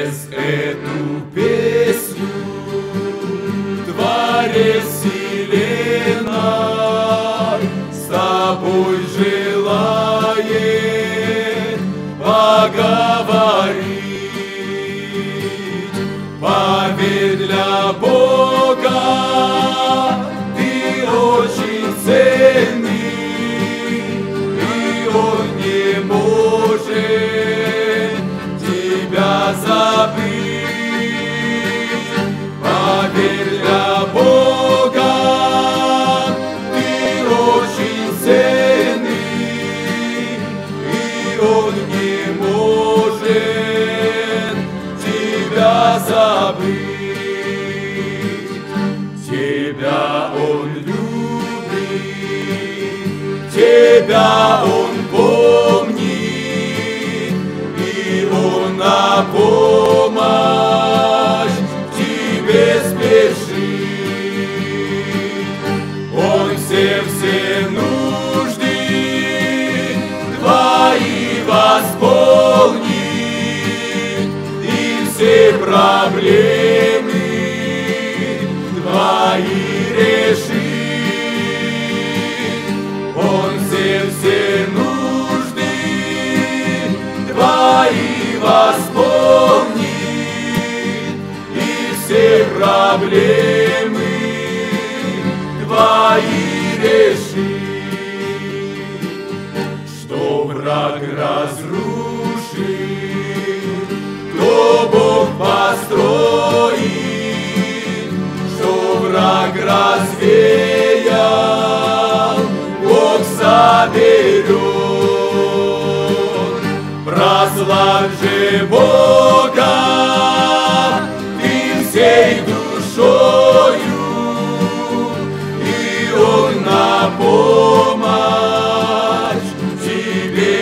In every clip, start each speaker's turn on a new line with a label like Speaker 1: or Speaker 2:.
Speaker 1: через эту песню Творец вселенной с тобой желает поговорить. Поверь, для Бога ты очень ценный, и Он не может тебя забыть. Поверь, для Бога ты очень ценный, и Он не может тебя забыть. Тебя Он любит, тебя Он помнит, и Он на помощь тебе спешит. Он все нужды твои восполнит, и все проблемы твои решит. Он все нужды твои восполнит, и все проблемы твои решит. Что враг разрушит, то Бог построит. Что враг развеял, Бог соберет. Прославь же Бога ты всей душою, и Он на помощь тебе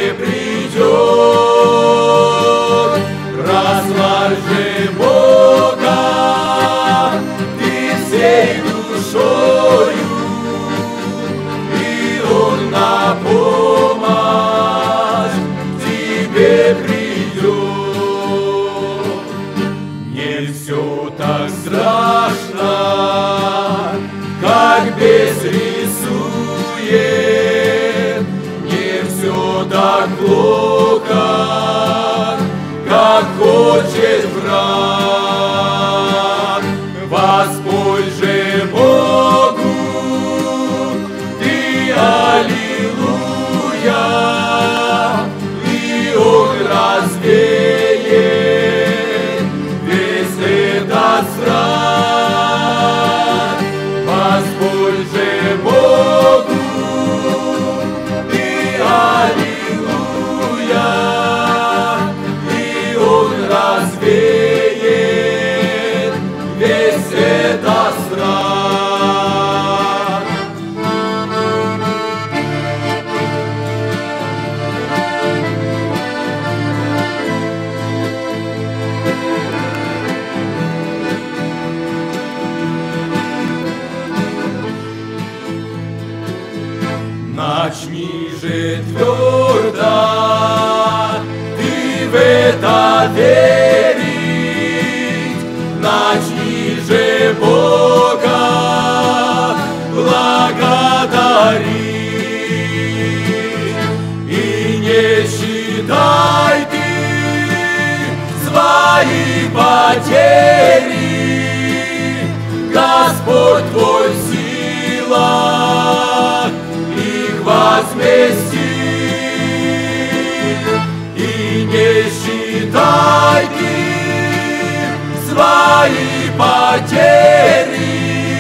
Speaker 1: придет. Прославь же Бога ты всей душою, и Он на помощь тебе придет. Не все так страшно, как бес рисует, не все так плохо, как хочет враг. Воспой же Богу ты, аллилуйя, и Он развеет весь этот страх. Воспой же Богу ты, аллилуйя, и Он развеет весь этот страх. Начни же твердо ты в это верить, начни же Бога благодарить. И не считай ты свои потери, Господь твой в силах их возместить. И не считай ты свои потери,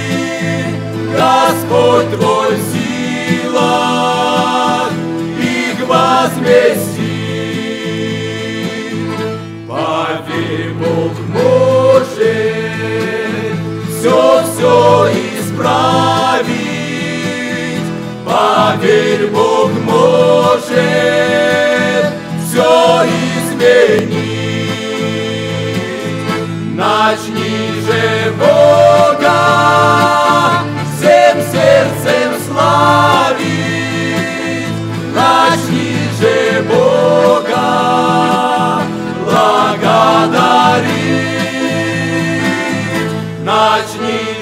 Speaker 1: Господь твой в силах их возместить. Поверь, Бог может все исправить. Поверь, Бог может все изменить. Начни же Бога всем сердцем славить. Начни же Бога благодарить. начни